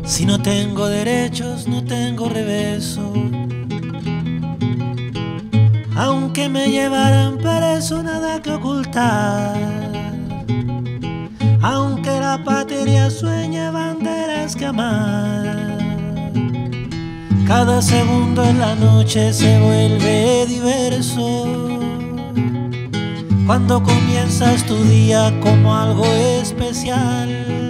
Si no tengo derechos, no tengo reverso. Aunque me llevaran preso, nada que ocultar. Aunque la patria sueñe banderas que amar. Cada segundo en la noche se vuelve diverso. Cuando comienzas tu día como algo especial.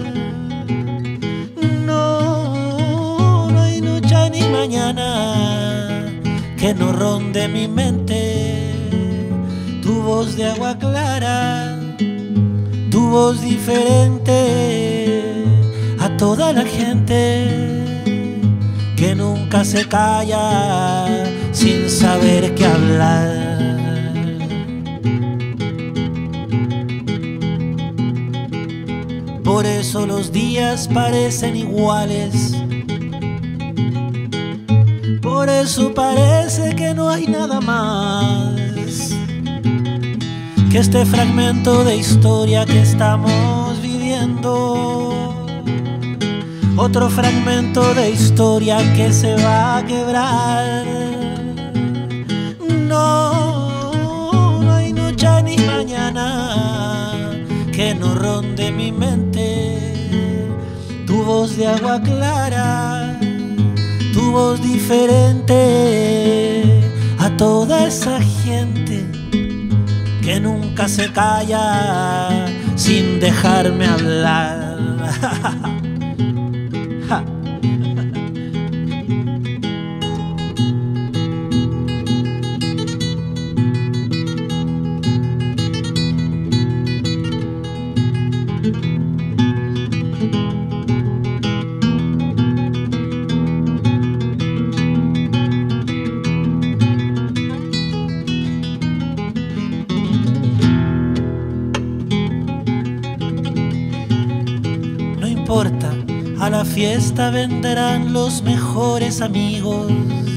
No hay noche ni mañana que no ronde mi mente. Tu voz de agua clara, tu voz diferente a toda la gente que nunca se calla sin saber qué hablar. Por eso los días parecen iguales. Por eso parece que no hay nada más que este fragmento de historia que estamos viviendo. Otro fragmento de historia que se va a quebrar. No hay noche ni mañana que no ronde mi mente. Tu voz de agua clara, tu voz diferente a toda esa gente que nunca se calla sin dejarme hablar. No importa, a la fiesta vendrán los mejores amigos,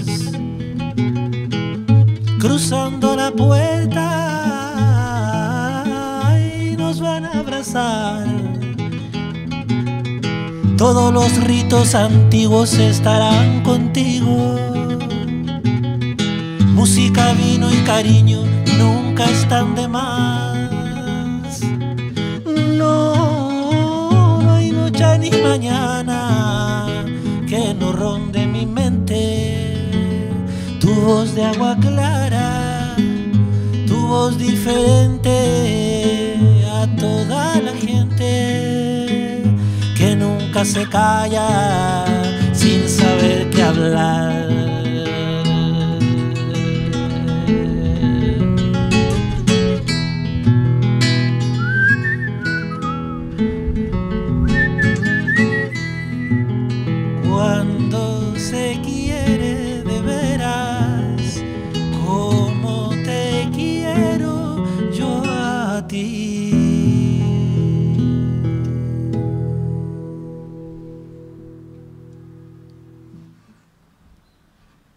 cruzando la puerta y nos van a abrazar. Todos los ritos antiguos estarán contigo. Música, vino y cariño nunca están de más. No hay noche ni mañana que no ronde mi mente. Tu voz de agua clara, tu voz diferente a toda la gente que nunca se calla sin saber qué hablar.